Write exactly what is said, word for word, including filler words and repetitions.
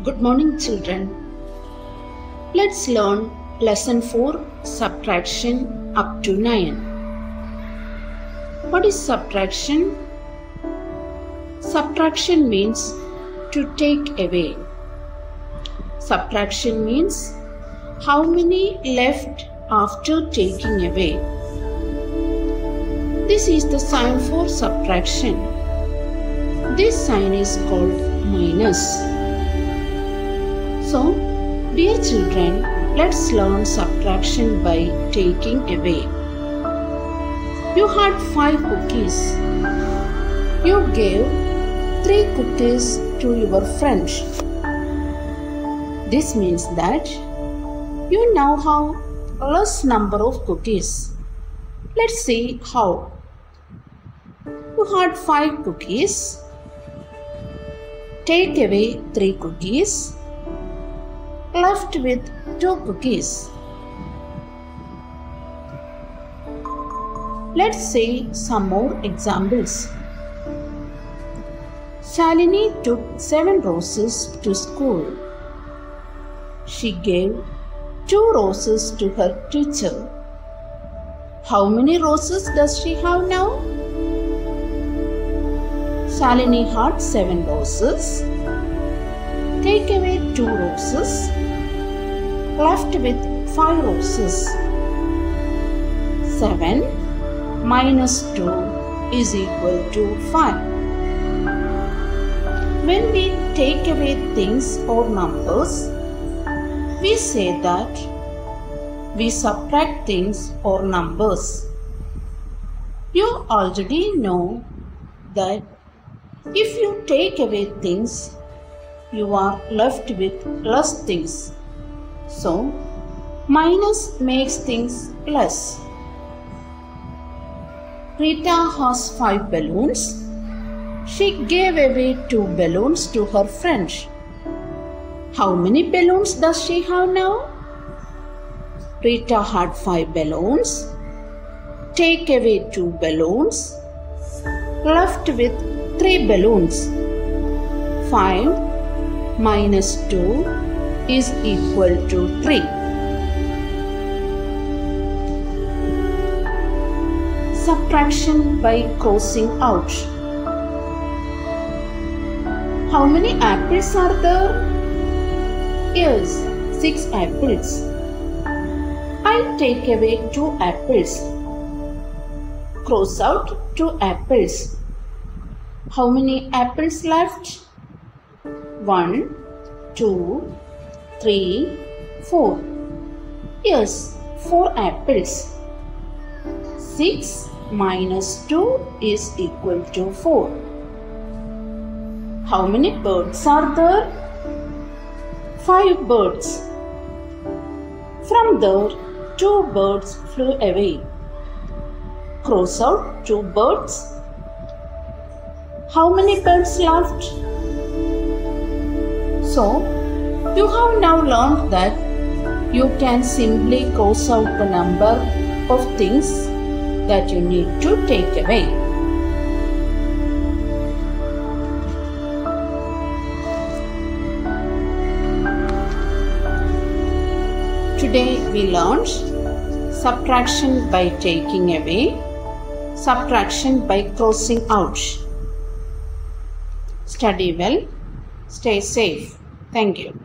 Good morning, children. Let's learn lesson four, subtraction up to nine. What is subtraction? Subtraction means to take away. Subtraction means how many left after taking away. This is the sign for subtraction. This sign is called minus. So, dear children, let's learn subtraction by taking away. You had five cookies. You gave three cookies to your friend. This means that you now have less number of cookies. Let's see how. You had five cookies. Take away three cookies. Left with two cookies. Let's see some more examples. Shalini took seven roses to school. She gave two roses to her teacher. How many roses does she have now? Shalini had seven roses. Take away two roses. Left with five roses. seven minus two is equal to five. When we take away things or numbers, we say that we subtract things or numbers. You already know that if you take away things, you are left with less things. So, minus makes things less. Rita has five balloons. She gave away two balloons to her friend. How many balloons does she have now? Rita had five balloons. Take away two balloons. Left with three balloons. five minus two is equal to three. Subtraction by crossing out. How many apples are there? Yes, six apples. I take away two apples. Cross out two apples. How many apples left? One, two, three, four. Yes, four apples. six minus two is equal to four. How many birds are there? Five birds. From there, two birds flew away. Cross out two birds. How many birds left? So, you have now learned that you can simply cross out the number of things that you need to take away. Today we learned subtraction by taking away, subtraction by crossing out. Study well, stay safe. Thank you.